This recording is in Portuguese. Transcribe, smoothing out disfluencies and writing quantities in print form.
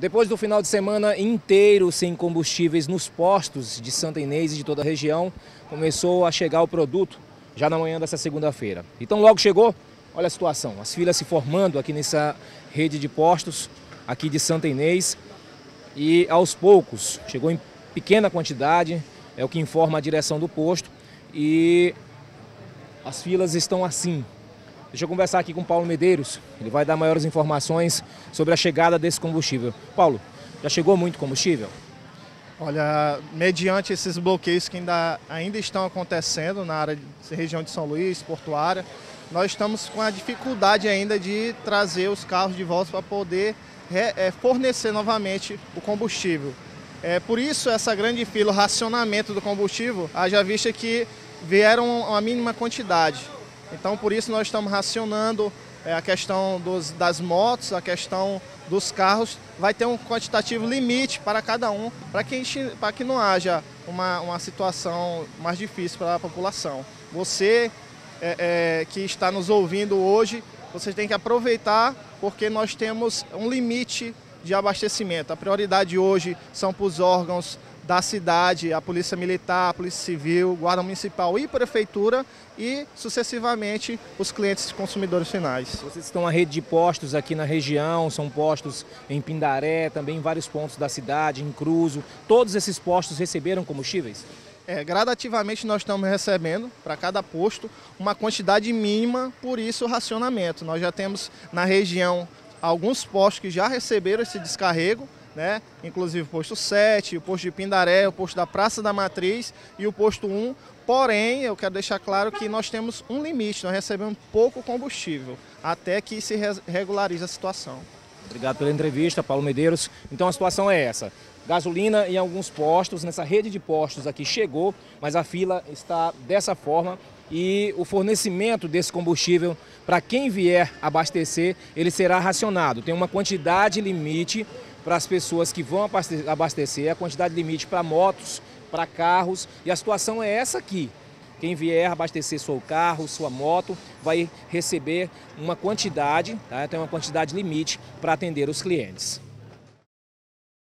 Depois do final de semana inteiro sem combustíveis nos postos de Santa Inês e de toda a região, começou a chegar o produto já na manhã dessa segunda-feira. Então logo chegou, olha a situação, as filas se formando aqui nessa rede de postos aqui de Santa Inês e aos poucos, chegou em pequena quantidade, é o que informa a direção do posto e as filas estão assim. Deixa eu conversar aqui com o Paulo Medeiros, ele vai dar maiores informações sobre a chegada desse combustível. Paulo, já chegou muito combustível? Olha, mediante esses bloqueios que ainda estão acontecendo na área região de São Luís, portuária, nós estamos com a dificuldade ainda de trazer os carros de volta para poder fornecer novamente o combustível. Por isso essa grande fila, o racionamento do combustível, haja vista que vieram uma mínima quantidade. Então, por isso, nós estamos racionando a questão das motos, a questão dos carros. Vai ter um quantitativo limite para cada um, para que não haja uma situação mais difícil para a população. Você que está nos ouvindo hoje, você tem que aproveitar, porque nós temos um limite de abastecimento. A prioridade hoje são para os órgãos da cidade, a Polícia Militar, a Polícia Civil, Guarda Municipal e Prefeitura e, sucessivamente, os clientes consumidores finais. Vocês estão a rede de postos aqui na região, são postos em Pindaré, também em vários pontos da cidade, em Cruzo. Todos esses postos receberam combustíveis? Gradativamente nós estamos recebendo para cada posto uma quantidade mínima, por isso o racionamento. Nós já temos na região alguns postos que já receberam esse descarrego, inclusive o posto 7, o posto de Pindaré, o posto da Praça da Matriz e o posto 1. Porém, eu quero deixar claro que nós temos um limite, nós recebemos pouco combustível, até que se regularize a situação. Obrigado pela entrevista, Paulo Medeiros. Então a situação é essa. Gasolina em alguns postos, nessa rede de postos aqui chegou, mas a fila está dessa forma e o fornecimento desse combustível, para quem vier abastecer, ele será racionado. Tem uma quantidade limite para as pessoas que vão abastecer, a quantidade limite para motos, para carros, e a situação é essa aqui. Quem vier abastecer seu carro, sua moto, vai receber uma quantidade, tem uma quantidade limite para atender os clientes.